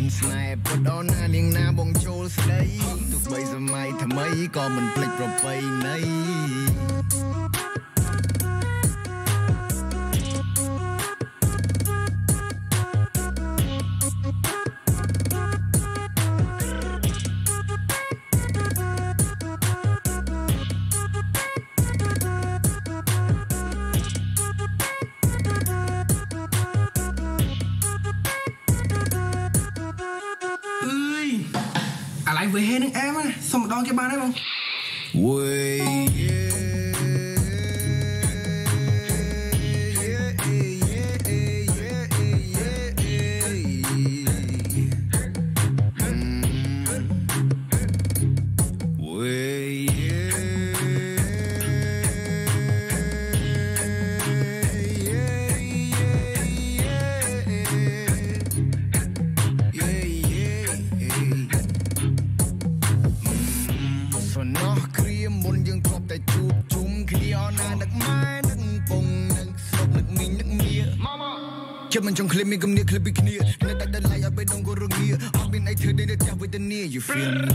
មានស្នេហ៍ពុតអូនណានាងណាបងចូលស្ដីទោះបីសម័យថ្មីក៏មិនភ្លេចប្រពៃណី về hết nước em á, xong một đòn cho ba đấy không? Mình trong clip mình cầm nia clip big nia nó đặt đặt lại ở bên đông của rừng nia I've been ấy thưa đây để theo với tên nia you feel me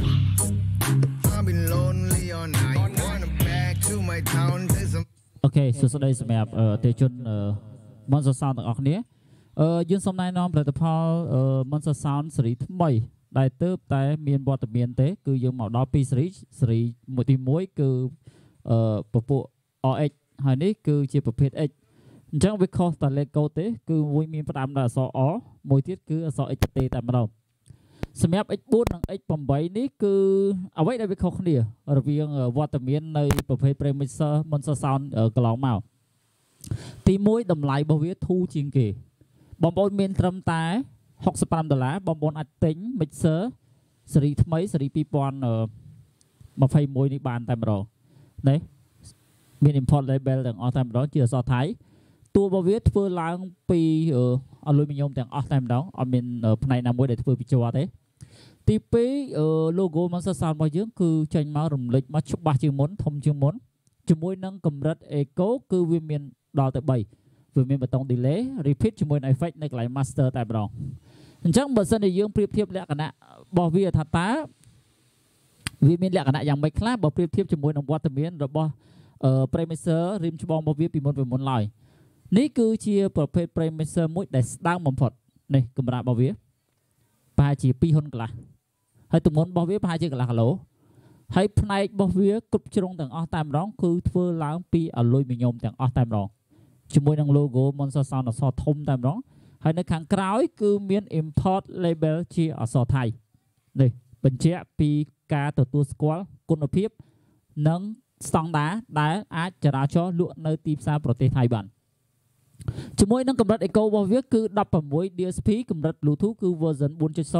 I've been lonely all night wanna back to my town Okay សួស្តីសម្រាប់ទេជន Monster Sound ទាំងអស់គ្នាយើងសូមណែនាំផលិតផល Monster Sound ស៊េរីថ្មីដែលទើបតែមានវត្តមានទេគឺយើងមកដល់2ស៊េរីមួយទី1គឺពពួក RX ហើយនេះគឺជាប្រភេទ X អញ្ចឹងវាខុសតែលេខកូដទេគឺមួយមានផ្ដាំដោយអក្សរ O មួយទៀតគឺអក្សរ X ទេតែម្ដងសម្រាប់ X4 និង X8 នេះគឺអ្វីដែលវាខុសគ្នារវាងវត្តមាននៃប្រភេទ Premixer Monster Sound កន្លងមកទី1តម្លៃរបស់វាធូរជាងគេបងប្អូនមានត្រឹមតែ$65បងប្អូនអាចទិញ Mixer ស៊េរីថ្មីស៊េរី2021នេះបានតែម្ដងនេះមាន import label ទាំងអស់តែម្ដងជាអក្សរថៃតួរបស់វាធ្វើឡើងពីអាលុយមីញ៉ុមទាំងអស់តែម្ដងអត់មានផ្នែកណាមួយដែលធ្វើពីជ័រទេទី2 logo Monster Sound របស់យើងគឺចេញមករំលេចមកច្បាស់ជាងមុនធំជាងមុនជាមួយនឹងកម្រិត echo គឺវាមានដល់ទៅ3វាមានបតុង delay repeat ជាមួយនឹង effect នៅកន្លែង master តែម្ដងអញ្ចឹងបើសិនជាយើងប្រៀបធៀបលក្ខណៈរបស់វាថាតើវាមានលក្ខណៈយ៉ាងម៉េចខ្លះបើប្រៀបធៀបជាមួយនឹងវត្តមានរបស់ Premixer រីមច្បងរបស់វាពីមុនឡើយនេះគឺជាប្រភេទ Premixer មួយដែលស្ដើងបំផុតនេះកម្រាស់របស់វាប្រហែលជា2ហ៊ុនកន្លះហើយទម្ងន់របស់វាប្រហែលជាកន្លះគីឡូហើយផ្នែករបស់វាគ្រប់ជ្រុងទាំងអស់តែម្ដងគឺធ្វើឡើងពីអាលុយមីញ៉ុមទាំងអស់តែម្ដងជាមួយនឹង logo Monster Sound អក្សរធំតែម្ដងហើយនៅខាងក្រោយគឺមាន import label ជាអក្សរថៃនេះបញ្ជាក់ពីការទទួលស្គាល់គុណភាពនិងស្តង់ដារដែលអាចចរាចរលក់នៅទីផ្សារប្រទេសថៃបានជាមួយនឹងកម្រិត echo របស់វាគឺ16 DSP កម្រិត Bluetooth គឺ version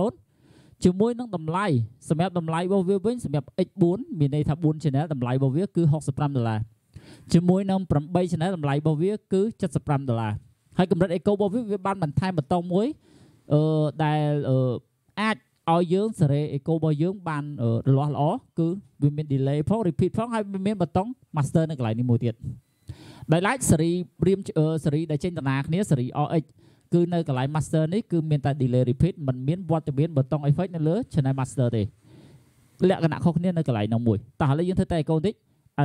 4.0 ជាមួយនឹងតម្លៃសម្រាប់តម្លៃរបស់វាវិញសម្រាប់ X4 មានន័យថា4 channel តម្លៃរបស់វាគឺ$65ជាមួយនឹង8 channel តម្លៃរបស់វាគឺ$75ហើយកម្រិត echo របស់វាបានបន្ថែមបតុងមួយដែលអាចឲ្យយើងសេរី echo របស់យើងបានរលាស់ល្អគឺវាមាន delay ផង repeat ផងហើយវាមានបតុង master នៅកន្លែងនេះមួយទៀតដោយឡែកស៊េរីស៊េរីដែលចេញដំណើរគ្នាស៊េរី RX គឺនៅកន្លែង master នេះគឺមានតែ delay repeat មិនមានវត្តមានបតុង effect នៅលើ channel master ទេលក្ខណៈខុសគ្នានៅកន្លែងនោះមួយតោះឥឡូវយើងធ្វើតែ echo បន្តិច 1 1 1 2 1 1 1 2 3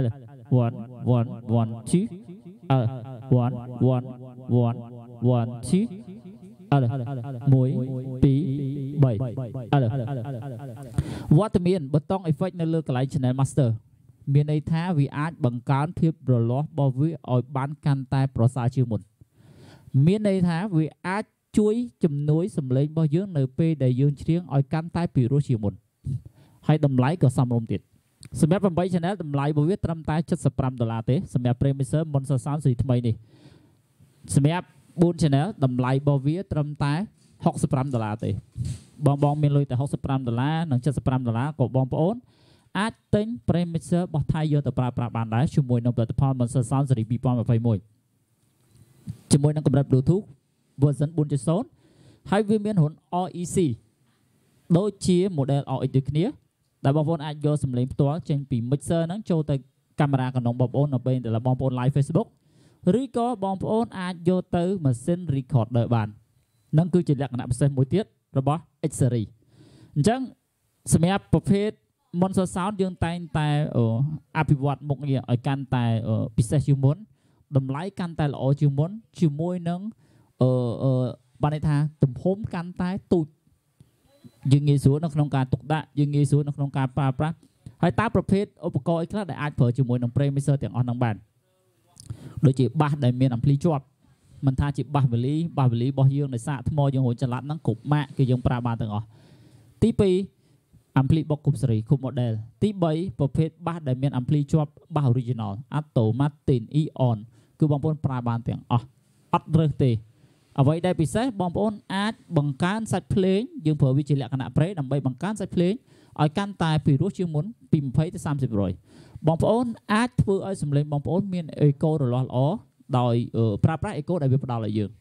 វត្តមានបតុង effect នៅលើកន្លែង channel master មានន័យថាវាអាចបង្កើនភាពរលាស់របស់វាឲ្យបានកាន់តែប្រសើរជាងមុនមានន័យថាវាអាចជួយជំនួយសំឡេងរបស់យើងនៅពេលដែលយើងច្រៀងឲ្យកាន់តែពីរោះជាងមុនហើយតម្លៃក៏សមរម្យទៀតសម្រាប់8 channel តម្លៃរបស់វាត្រឹមតែ$75ទេសម្រាប់ Premixer Monster Sound ស៊េរីថ្មីនេះសម្រាប់4 channel តម្លៃរបស់វាត្រឹមតែ$65ទេបងមានលុយតែ$65និង$75ក៏បងប្អូនអាចទិញ Premixer របស់ថៃយកទៅប្រើប្រាស់បានដែរជាមួយនឹងផលិតផល Monster Sound ស៊េរី2021ជាមួយនឹងកម្រិត Bluetooth version 4.0 ហើយវាមានរន្ធ REC ដូចជា model RX ដូចគ្នាដែលបងប្អូនអាចយកសម្លេងផ្ទាល់ចេញពី mixer ហ្នឹងចូលទៅកាមេរ៉ាកណ្ដុងបងប្អូននៅពេលដែលបងប្អូន live Facebook ឬក៏បងប្អូនអាចយកទៅម៉ាស៊ីន recorder បាននឹងគឺជាលក្ខណៈពិសេសមួយទៀតរបស់ series អញ្ចឹងសម្រាប់ប្រភេទ Monster Sound យើងតែងតែអភិវឌ្ឍមុខងារឲ្យកាន់តែពិសេសជាងមុនតម្លៃកាន់តែល្អជាងមុនជាមួយនឹងបានន័យថាទំហំកាន់តែទូចយើងងាយស្រួលនៅក្នុងការទុកដាក់យើងងាយស្រួលនៅក្នុងការប្រើប្រាស់ហើយតើប្រភេទឧបករណ៍អីខ្លះដែលអាចប្រើជាមួយនឹង Premixer ទាំងអស់ហ្នឹងបានដូចជាបាសដែលមាន ampli ជាប់មិនថាជាបាសវេលីរបស់យើងដែលសាកថ្មយើងរួចចល័តហ្នឹងគ្រប់ម៉ាកគឺយើងប្រើបានទាំងអស់ទី2 ampli បុកគ្រប់សេរីគ្រប់ model ទី3ប្រភេទបាសដែលមាន ampli ជាប់បាស original Atto Martin Eon គឺបងប្អូនប្រើបានទាំងអស់អត់រើសទេអ្វីដែលពិសេសបងប្អូនអាចបង្កើនសាច់ភ្លេងយើងប្រើវាជាលក្ខណៈ pre ដើម្បីបង្កើនសាច់ភ្លេងឲ្យកាន់តែពីរោះជាងមុនពី20ទៅ30%បងប្អូនអាចធ្វើឲ្យសំឡេងបងប្អូនមានអេកូរលាស់ល្អដោយប្រើប្រាស់អេកូដែលវាផ្ដល់ឲ្យយើង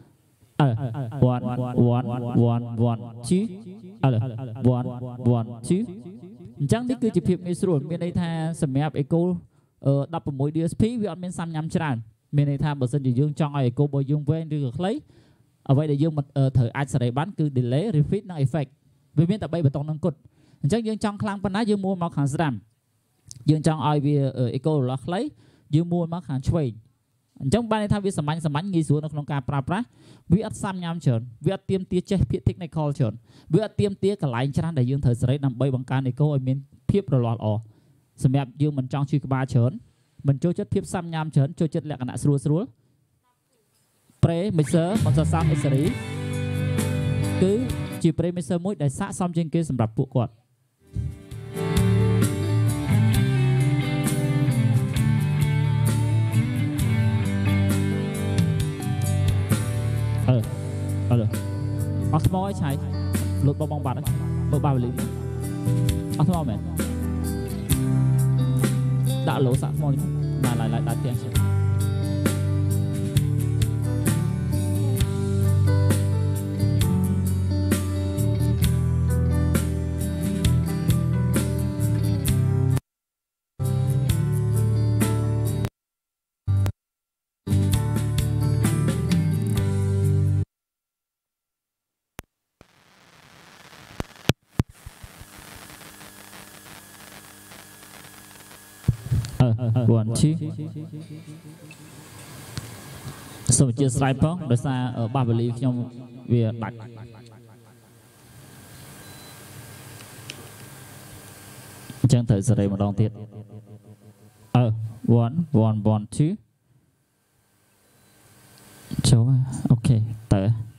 អញ្ចឹងនេះគឺជាភាពងាយស្រួលមានន័យថាសម្រាប់អេកូ16 DSP វាអត់មានសាំញ៉ាំច្រើនមានន័យថាបើសិនជាយើងចង់ឲ្យអេកូរបស់យើងវែងឬក៏ខ្លីអ្វីដែលយើងត្រូវអាចសេរីបានគឺ delay repeat និង effect វាមានតែ3បតុងនឹងគត់អញ្ចឹងយើងចង់ខ្លាំងប៉ុណ្ណាយើងមួលមកខាងស្ដាំយើងចង់ឲ្យវាអេកូរលាស់ខ្លីយើងមួលមកខាងឆ្វេងអញ្ចឹងបានន័យថាវាសាមញ្ញងាយស្រួលនៅក្នុងការប្រើប្រាស់វាអត់សាំញ៉ាំច្រើនវាអត់ទាមទារចេះភាគ technical ច្រើនវាអត់ទាមទារកន្លែងច្រើនដែលយើងត្រូវសេរីដើម្បីបង្កើនអេកូឲ្យមានភាពរលាស់ល្អសម្រាប់យើងមិនចង់ជួយក្បាលច្រើនមិនចូលចិត្តភាពសាំញ៉ាំច្រើនចូលចិត្តលក្ខណៈស្រួលPremixer Monster Sound Series គឺជា Premixer មួយដែលស័ក្តិសមជាងគេសម្រាប់ពួកគាត់អត់ថ្មឲ្យឆៃលុតបងបាត់មើលបាវលីអត់ថ្មមែនដាក់លោសាក់ថ្មណាឡើយដាក់ផ្ទះជាសូមជាស្រ័យផងដោយសារបាសវេលីខ្ញុំវាដាច់អញ្ចឹងត្រូវសេរីម្ដងទៀត1 2ចូលអូខេតើ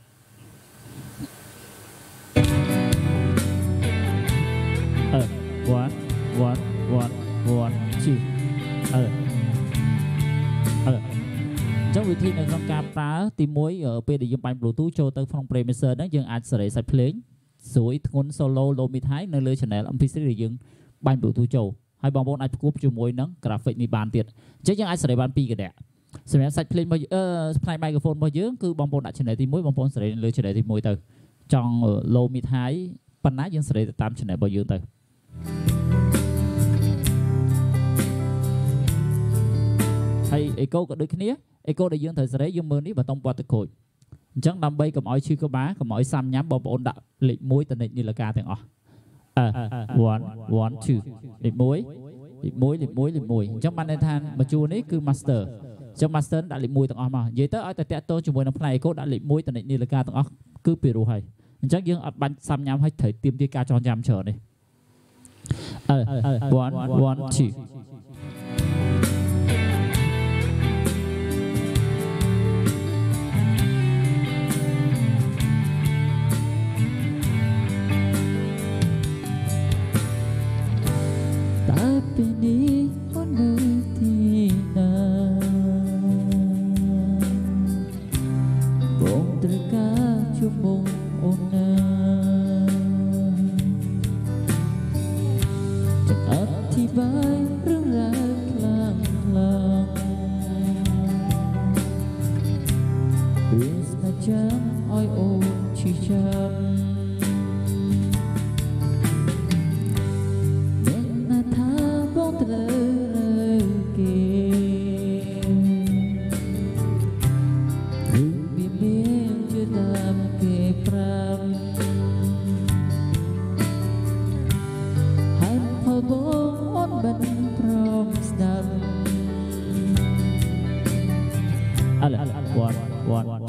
ចឹងវិធីនៅក្នុងការប្រើទី1ពេលដែលយើងបាញ់ Bluetooth ចូលទៅក្នុង Premixer ហ្នឹងយើងអាចសេរីសាច់ភ្លេងស្រួយធ្ងន់ solo low mid high នៅលើ channel MP3 ដែលយើងបាញ់ Bluetooth ចូលហើយបងប្អូនអាចផ្គូផ្ជាមួយនឹង graphic នេះបានទៀតអញ្ចឹងយើងអាចសេរីបាន2គណៈសម្រាប់សាច់ភ្លេងរបស់ផ្នែក microphone របស់យើងគឺបងប្អូនដាក់ channel ទី1បងប្អូនសេរីលើ channel ទី1ទៅចង់ low mid high ប៉ុណ្ណាយើងសេរីទៅតាម channel របស់យើងទៅហើយអេកូក៏ដូចគ្នាអេកូដែលយើងត្រូវសេរីយើងមើលនេះបតំពាត់ទៅក្រូចអញ្ចឹងដើម្បីកុំឲ្យឈឺក្បាលកុំឲ្យសាំញ៉ាំបងប្អូនដាក់លេខ1ទៅនិចនីលកាទាំងអស់1 2លេខ1អញ្ចឹងបានន័យថាបញ្ជួរនេះគឺ master អញ្ចឹង master ដាក់លេខ1ទាំងអស់មកនិយាយទៅឲ្យតែតាក់ទងជាមួយនឹងផ្នែកអេកូដាក់លេខ1ទៅនិចនីលកាទាំងអស់គឺពីរោះហើយអញ្ចឹងយើងអត់បាច់សាំញ៉ាំឲ្យត្រូវទៀមទាការចងចាំច្រើននេះ1 2ពេលនេះអូននៅទីណាបងត្រូវការជួបបងអូនណាចង់អធិប្បាយរឿងរ៉ាវខ្លាំងពេលស្នេហ៍ចាំឲ្យអូនឈឺចាំ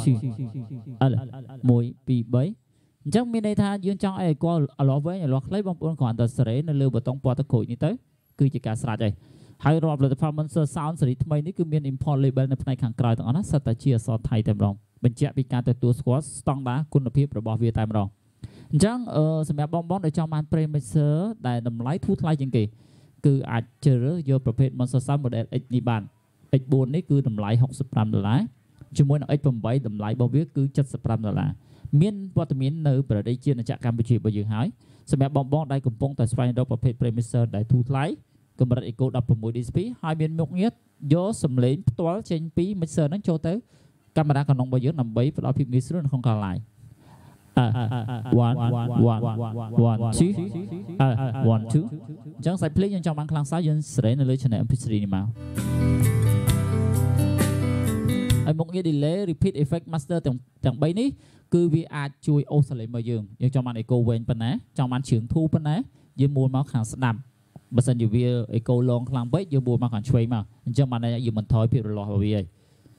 1 2 3អញ្ចឹងមានន័យថាយើងចង់ឲ្យគាត់អឡោះវិញអឡោះខ្លីបងប្អូនគ្រាន់តែសេរីនៅលើប៊ូតុងពណ៌ទឹកក្រូចនេះទៅគឺជាការស្រេចហើយហើយរាប់ផលិតផល Monster Sound សេរីថ្មីនេះគឺមាន import label នៅផ្នែកខាងក្រៅទាំងអស់ណាសិតតែជាអក្សរថៃតែម្ដងបញ្ជាក់ពីការទទួលស្គាល់ស្តង់ដារគុណភាពរបស់វាតែម្ដងអញ្ចឹងសម្រាប់បងដែលចង់បាន Premixer ដែលតម្លៃធូរថ្លៃជាងគេគឺអាចជ្រើសរើសយកប្រភេទ Monster Sound Model X នេះបាន X4 នេះគឺតម្លៃ$65ជាមួយនឹង X8 តម្លៃរបស់វាគឺ$75មានវត្តមាននៅប្រទេសជាណាចក្រកម្ពុជារបស់យើងហើយសម្រាប់បងដែលកំពុងតែស្វែងរកប្រភេទ Premixer ដែលធូរថ្លៃកម្រិត Eco 16 DSP ហើយមានមុខងារយកសំឡេងផ្ទាល់ចេញពី Mixer ហ្នឹងចូលទៅកាមេរ៉ាកណ្ដុងរបស់យើងដើម្បីផ្ដល់ភាពងាយស្រួលនៅក្នុងការ live 1 2 1 2អញ្ចឹងសាច់ភ្លេងយើងចង់បានខ្លាំងសោះយើងសេរីនៅលើ channel MP3 នេះមកហើយមុខងារ delay repeat effect master ទាំង3នេះគឺវាអាចជួយអូសសលេងមកយើងចង់បាន echo វែងប៉ុណ្ណាចង់បានជ្រៀងធូរប៉ុណ្ណាយើងមួលមកខាងស្ដាប់បើសិនជាវា echo long ខ្លាំងពេកយើងមួលមកខាងឆ្វេងមកអញ្ចឹងបានយើងមិនថយភាពរលាស់របស់វាឯង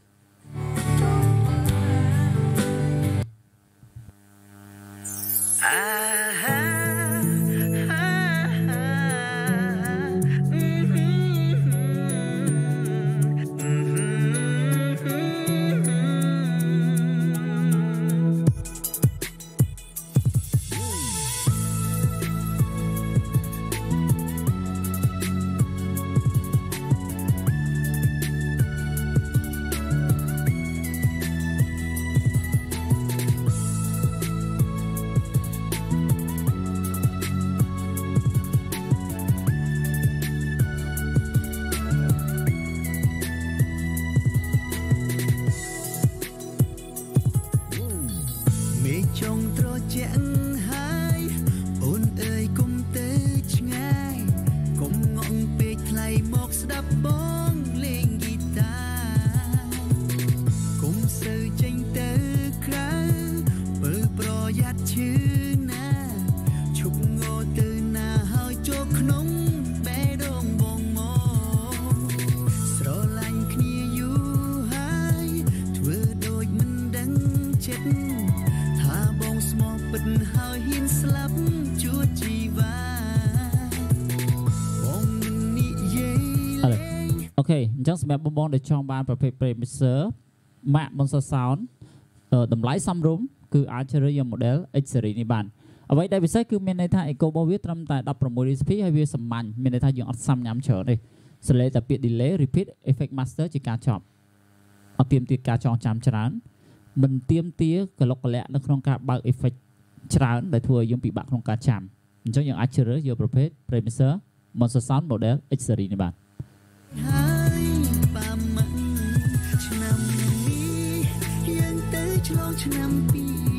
អូខេអញ្ចឹងសម្រាប់បងដែលចង់បានប្រភេទ Premixer Mac Monster Sound តម្លៃសមរម្យគឺអាចជ្រើសរើសយក model X series នេះបានអ្វីដែលពិសេសគឺមានន័យថា echo របស់វាត្រឹមតែ16 DSP ហើយវាសាមញ្ញមានន័យថាយើងអត់សាំញ៉ាំច្រើនទេសលេងតែពាក្យ delay repeat effect master ជាការចប់អត់ទាមទារការចងចាំច្រើនមិនទាមទារកលុកកលៈនៅក្នុងការបើក effect ច្រើនដែលធ្វើឲ្យយើងពិបាកក្នុងការចាំអញ្ចឹងយើងអាចជ្រើសរើសយកប្រភេទ Premixer Monster Sound model X series នេះបានឆ្នាំនេះយើងទៅឆ្លងឆ្នាំ2